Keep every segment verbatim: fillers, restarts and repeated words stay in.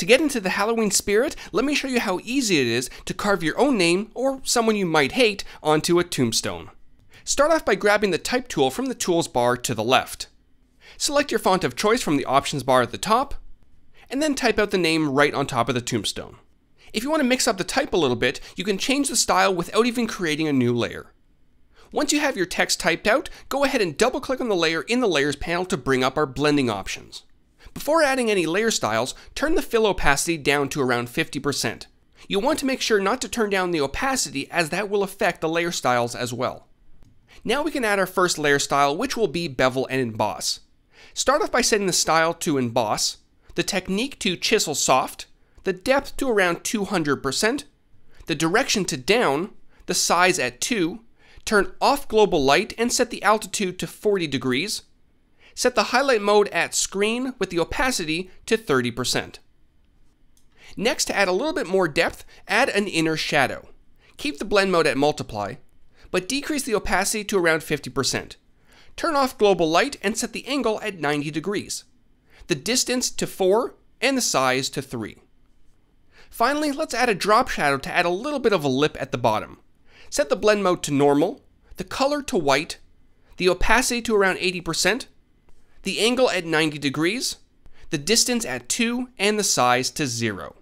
To get into the Halloween spirit, let me show you how easy it is to carve your own name, or someone you might hate, onto a tombstone. Start off by grabbing the Type tool from the Tools bar to the left. Select your font of choice from the Options bar at the top, and then type out the name right on top of the tombstone. If you want to mix up the type a little bit, you can change the style without even creating a new layer. Once you have your text typed out, go ahead and double click on the layer in the Layers panel to bring up our blending options. Before adding any layer styles, turn the fill opacity down to around fifty percent. You'll want to make sure not to turn down the opacity, as that will affect the layer styles as well. Now we can add our first layer style, which will be bevel and emboss. Start off by setting the style to emboss, the technique to chisel soft, the depth to around two hundred percent, the direction to down, the size at two, turn off global light and set the altitude to forty degrees. Set the highlight mode at screen with the opacity to thirty percent. Next, to add a little bit more depth, add an inner shadow. Keep the blend mode at multiply, but decrease the opacity to around fifty percent. Turn off global light and set the angle at ninety degrees. The distance to four and the size to three. Finally, let's add a drop shadow to add a little bit of a lip at the bottom. Set the blend mode to normal, the color to white, the opacity to around eighty percent, the angle at ninety degrees, the distance at two, and the size to zero.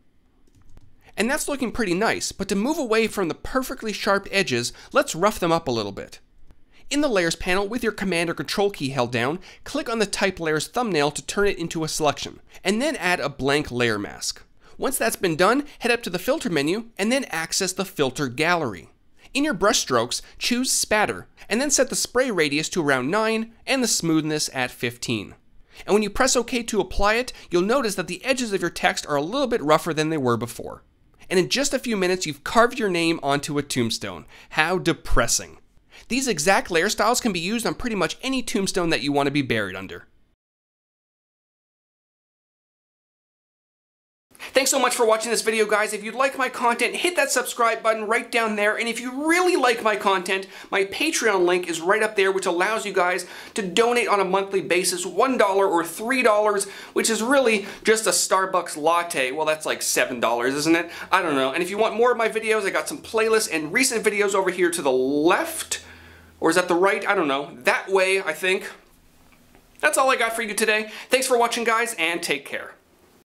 And that's looking pretty nice, but to move away from the perfectly sharp edges, let's rough them up a little bit. In the Layers panel, with your Command or Control key held down, click on the Type Layers thumbnail to turn it into a selection, and then add a blank layer mask. Once that's been done, head up to the Filter menu, and then access the Filter Gallery. In your brush strokes, choose Spatter, and then set the spray radius to around nine and the smoothness at fifteen. And when you press OK to apply it, you'll notice that the edges of your text are a little bit rougher than they were before. And in just a few minutes, you've carved your name onto a tombstone. How depressing. These exact layer styles can be used on pretty much any tombstone that you want to be buried under. Thanks so much for watching this video, guys. If you like my content, hit that subscribe button right down there. And if you really like my content, my Patreon link is right up there, which allows you guys to donate on a monthly basis, one dollar or three dollars, which is really just a Starbucks latte. Well, that's like seven dollars, isn't it? I don't know. And if you want more of my videos, I got some playlists and recent videos over here to the left. Or is that the right? I don't know. That way, I think. That's all I got for you today. Thanks for watching, guys, and take care.